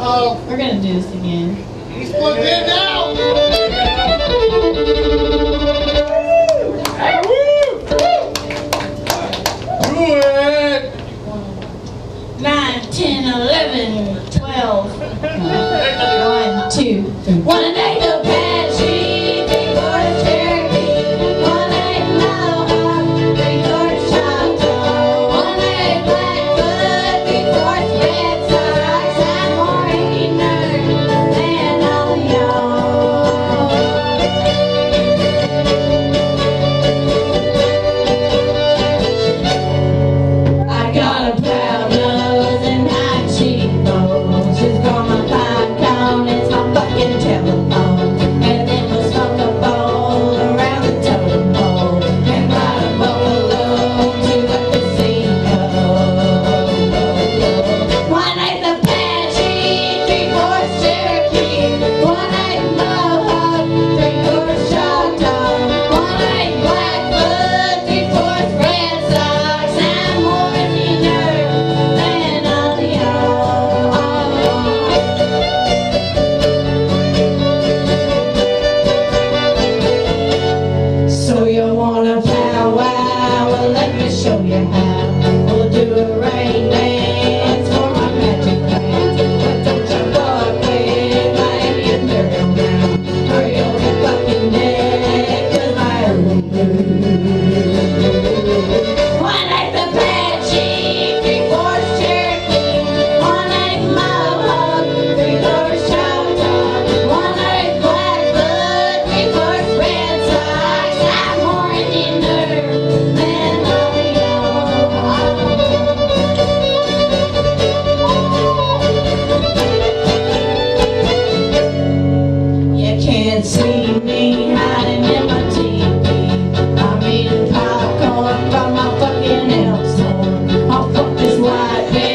We're gonna do this again. He's plugged in now! Do it! 9, 10, 11, 12. 1, 2, 3. 1 and 8 Apache, 3/4 Cherokee, 1 8 Mohawk, 3/4 Choctaw, 1 8 Blackfoot, 3/4 Red Sox. I'm more Indianer than all of y'all. I got a proud nose and high cheekbones. She's got my pine cone, it's my fucking telephone. And then we'll smoke a bowl around the totem pole and ride a buffalo to a casino. 1 8 Apache, 3/4 Cherokee, 1 8 Mohawk, 3/4 Choctaw, 1 8 Blackfoot, 3/4 Red Sox. I'm more Indianer than all of y'all. So you wanna powwow? Well, let me show you how. We'll do a rain dance for my magic pants. But don't you fuck with my Indian burial ground, or you'll be fucking dead 'cause my early blues. 1 8 Apache, 3/4 Cherokee, 1 8 Mohawk, 3/4 Choctaw, 1 8 Blackfoot, 3/4 Red Sox. I'm more Indianer than all of y'all. You can't see me hiding in my TV. I'm eating popcorn from my fucking elf store. I'll fuck this white bear